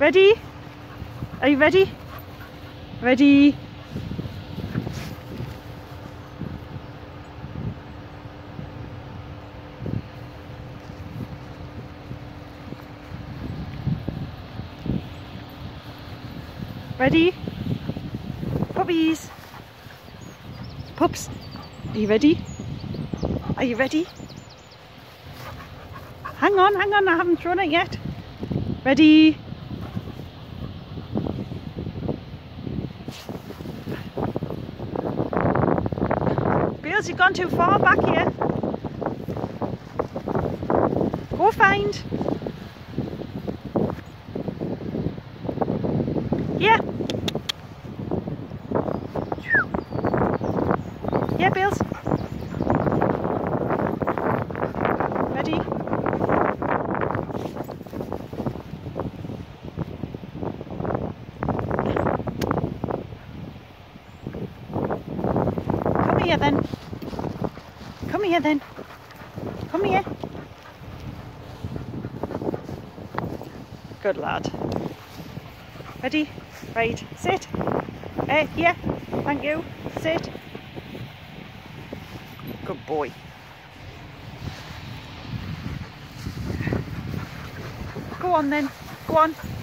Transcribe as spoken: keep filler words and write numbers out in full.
Ready? Are you ready? Ready? Ready? Puppies! Pups! Are you ready? Are you ready? Hang on, hang on, I haven't thrown it yet. Ready? Beals, you've gone too far back here. Go find. Yeah. Yeah, Beals. Ready? Come here then. Come here then. Come here. Good lad. Ready? Right. Sit. Eh, here. Thank you. Sit. Good boy. Go on then. Go on.